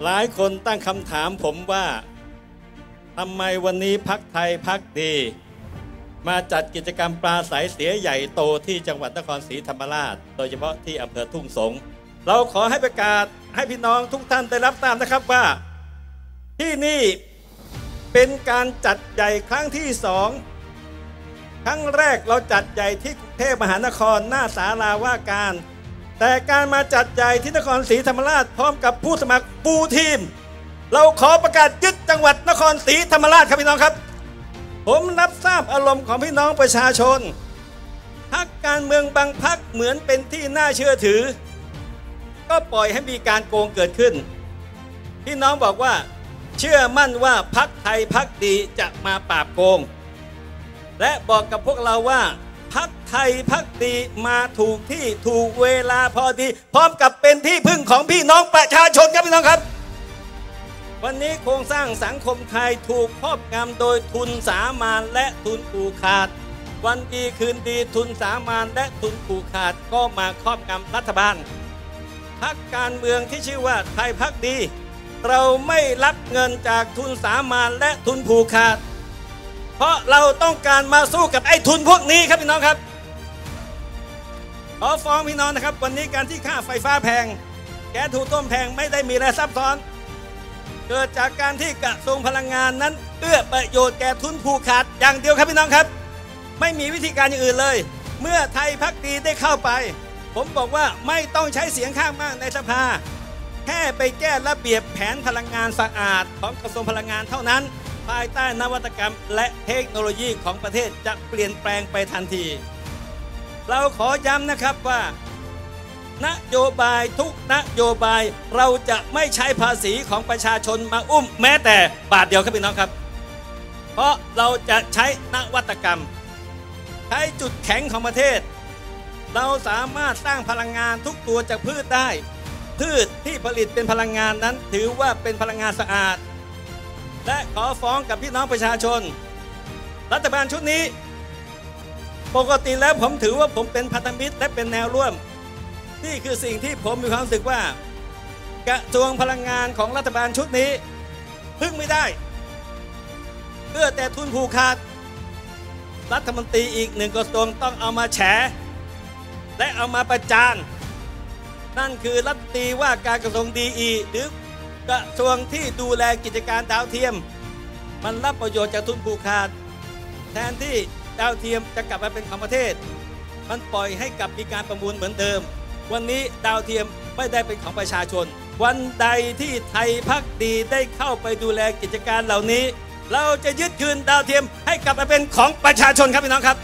หลายคนตั้งคำถามผมว่าทำไมวันนี้พรรคไทยพรรคดีมาจัดกิจกรรมปราศัยเสียใหญ่โตที่จังหวัดนครศรีธรรมราชโดยเฉพาะที่อำเภอทุ่งสงเราขอให้ประกาศให้พี่น้องทุกท่านได้รับทราบนะครับว่าที่นี่เป็นการจัดใหญ่ครั้งที่2ครั้งแรกเราจัดใหญ่ที่กรุงเทพมหานครหน้าศาลาว่าการแต่การมาจัดใหญ่ที่นครศรีธรรมราชพร้อมกับผู้สมัครฟูลทีมเราขอประกาศยึดจังหวัดนครศรีธรรมราชครับพี่น้องครับผมรับทราบอารมณ์ของพี่น้องประชาชนพรรคการเมืองบางพรรคเหมือนเป็นที่น่าเชื่อถือก็ปล่อยให้มีการโกงเกิดขึ้นพี่น้องบอกว่าเชื่อมั่นว่าพรรคไทยพรรคดีจะมาปราบโกงและบอกกับพวกเราว่าพรรคไทยพรรคดีมาถูกที่ถูกเวลาพอดีพร้อมกับเป็นที่พึ่งของพี่น้องประชาชนครับพี่น้องครับวันนี้โครงสร้างสังคมไทยถูกครอบงำโดยทุนสามานและทุนผูกขาดวันดีคืนดีทุนสามานและทุนผูกขาดก็มาครอบงำรัฐบาลพรรคการเมืองที่ชื่อว่าไทยพรรคดีเราไม่รับเงินจากทุนสามานและทุนผูกขาดเพราะเราต้องการมาสู้กับไอ้ทุนพวกนี้ครับพี่น้องครับขอฟ้องพี่น้องนะครับวันนี้การที่ค่าไฟฟ้าแพงแก๊สถูกต้มแพงไม่ได้มีอะไรซับซ้อนเกิดจากการที่กระทรวงพลังงานนั้นเอื้อประโยชน์แก่ทุนผูกขาดอย่างเดียวครับพี่น้องครับไม่มีวิธีการอย่างอื่นเลยเมื่อไทยพรรคดีได้เข้าไปผมบอกว่าไม่ต้องใช้เสียงข้างมากในสภาแค่ไปแก้ระเบียบแผนพลังงานสะอาดของกระทรวงพลังงานเท่านั้นภายใต้นวัตกรรมและเทคโนโลยีของประเทศจะเปลี่ยนแปลงไปทันทีเราขอย้ำนะครับว่านโยบายทุกนโยบายเราจะไม่ใช้ภาษีของประชาชนมาอุ้มแม้แต่บาทเดียวครับพี่น้องครับเพราะเราจะใช้นวัตกรรมใช้จุดแข็งของประเทศเราสามารถสร้างพลังงานทุกตัวจากพืชได้พืชที่ผลิตเป็นพลังงานนั้นถือว่าเป็นพลังงานสะอาดและขอฟ้องกับพี่น้องประชาชนรัฐบาลชุดนี้ปกติแล้วผมถือว่าผมเป็นพันธมิตรและเป็นแนวร่วมนี่คือสิ่งที่ผมมีความรู้สึกว่ากระทรวงพลังงานของรัฐบาลชุดนี้พึ่งไม่ได้เพื่อแต่ทุนผูกขาดรัฐมนตรีอีก1กระทรวงต้องเอามาแฉและเอามาประจานนั่นคือรัฐมนตรีว่าการกระทรวงดีหรือกระทรวงที่ดูแลกิจการดาวเทียมมันรับประโยชน์จากทุนผูกขาดแทนที่ดาวเทียมจะกลับมาเป็นของประเทศมันปล่อยให้กลับมีการประมูลเหมือนเดิมวันนี้ดาวเทียมไม่ได้เป็นของประชาชนวันใดที่ไทยพรรคดีได้เข้าไปดูแลกิจการเหล่านี้เราจะยึดคืนดาวเทียมให้กลับมาเป็นของประชาชนครับพี่น้องครับ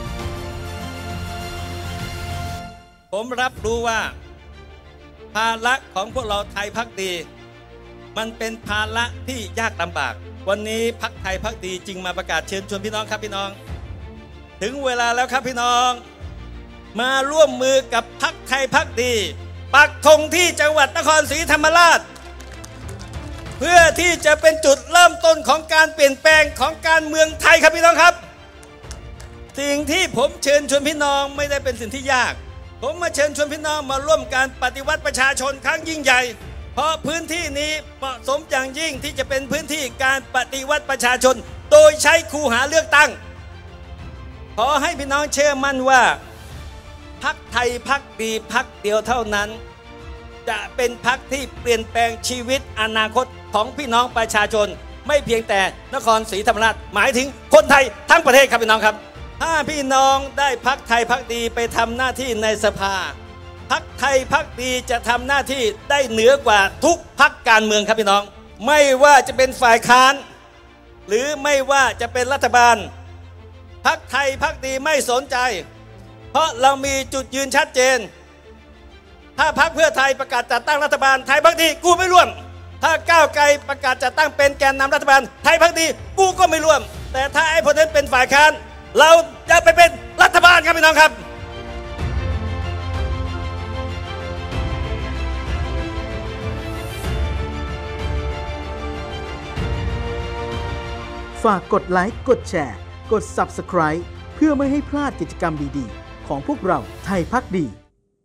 ผมรับรู้ว่าภาระของพวกเราไทยพรรคดีมันเป็นภาระที่ยากลำบากวันนี้พรรคไทยพรรคดีจึงมาประกาศเชิญชวนพี่น้องครับพี่น้องถึงเวลาแล้วครับพี่น้องมาร่วมมือกับพรรคไทยพรรคดีปักธงที่จังหวัดนครศรีธรรมราชเพื่อที่จะเป็นจุดเริ่มต้นของการเปลี่ยนแปลงของการเมืองไทยครับพี่น้องครับสิ่งที่ผมเชิญชวนพี่น้องไม่ได้เป็นสิ่งที่ยากผมมาเชิญชวนพี่น้องมาร่วมการปฏิวัติประชาชนครั้งยิ่งใหญ่เพราะพื้นที่นี้เหมาะสมอย่างยิ่งที่จะเป็นพื้นที่การปฏิวัติประชาชนโดยใช้คูหาเลือกตั้งขอให้พี่น้องเชื่อมั่นว่าพรรคไทยพรรคดีพรรคเดียวเท่านั้นจะเป็นพรรคที่เปลี่ยนแปลงชีวิตอนาคตของพี่น้องประชาชนไม่เพียงแต่นครศรีธรรมราชหมายถึงคนไทยทั้งประเทศครับพี่น้องครับถ้าพี่น้องได้พรรคไทยพรรคดีไปทำหน้าที่ในสภาพรรคไทยพรรคดีจะทำหน้าที่ได้เหนือกว่าทุกพรรคการเมืองครับพี่น้องไม่ว่าจะเป็นฝ่ายค้านหรือไม่ว่าจะเป็นรัฐบาลพรรคไทยพรรคดีไม่สนใจเพราะเรามีจุดยืนชัดเจนถ้าพรรคเพื่อไทยประกาศจัดตั้งรัฐบาลไทยพรรคดีกูไม่ร่วมถ้าก้าวไกลประกาศจัดตั้งเป็นแกนนำรัฐบาลไทยพรรคดีกูก็ไม่ร่วมแต่ถ้าไอ้พวกนั้นเป็นฝ่ายค้านเราจะไปเป็นรัฐบาลครับพี่น้องครับฝากกดไลค์กดแชร์กด Subscribe เพื่อไม่ให้พลาดกิจกรรมดีๆของพวกเราไทยพรรคดี